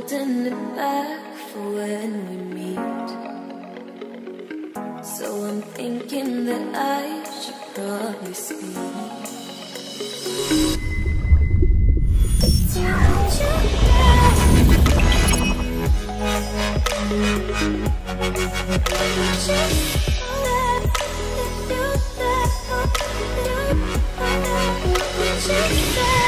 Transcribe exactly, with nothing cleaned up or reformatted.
holding it back for when we meet. So I'm thinking that I should probably speak. Don't you dare. Don't you let me do that. Don't you say